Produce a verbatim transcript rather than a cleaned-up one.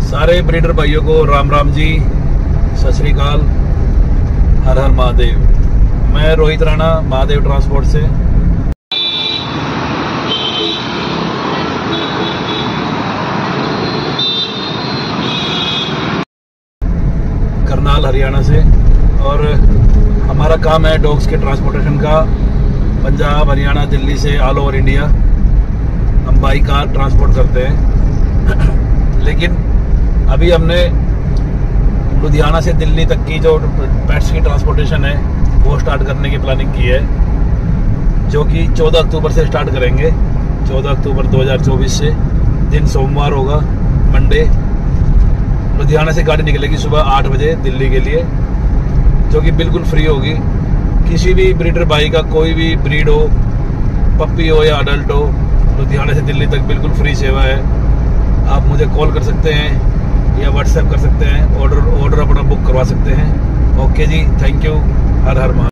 सारे ब्रीडर भाइयों को राम राम जी, सत श्री अकाल, हर हर महादेव। मैं रोहित राणा, महादेव ट्रांसपोर्ट से। करनाल हरियाणा से, और हमारा काम है डॉग्स के ट्रांसपोर्टेशन का। पंजाब, हरियाणा, दिल्ली से ऑल ओवर इंडिया हम बाई कार ट्रांसपोर्ट करते हैं। लेकिन अभी हमने लुधियाना से दिल्ली तक की जो पेट्स की ट्रांसपोर्टेशन है वो स्टार्ट करने की प्लानिंग की है, जो कि चौदह अक्टूबर से स्टार्ट करेंगे। चौदह अक्टूबर दो हज़ार चौबीस से, दिन सोमवार होगा, मंडे। लुधियाना से गाड़ी निकलेगी सुबह आठ बजे दिल्ली के लिए, जो कि बिल्कुल फ्री होगी। किसी भी ब्रीडर भाई का कोई भी ब्रीड हो, पप्पी हो या अडल्ट हो, लुधियाना से दिल्ली तक बिल्कुल फ्री सेवा है। आप मुझे कॉल कर सकते हैं या व्हाट्सएप कर सकते हैं, ऑर्डर ऑर्डर अपना बुक करवा सकते हैं। ओके जी, थैंक यू, हर हर महादेव।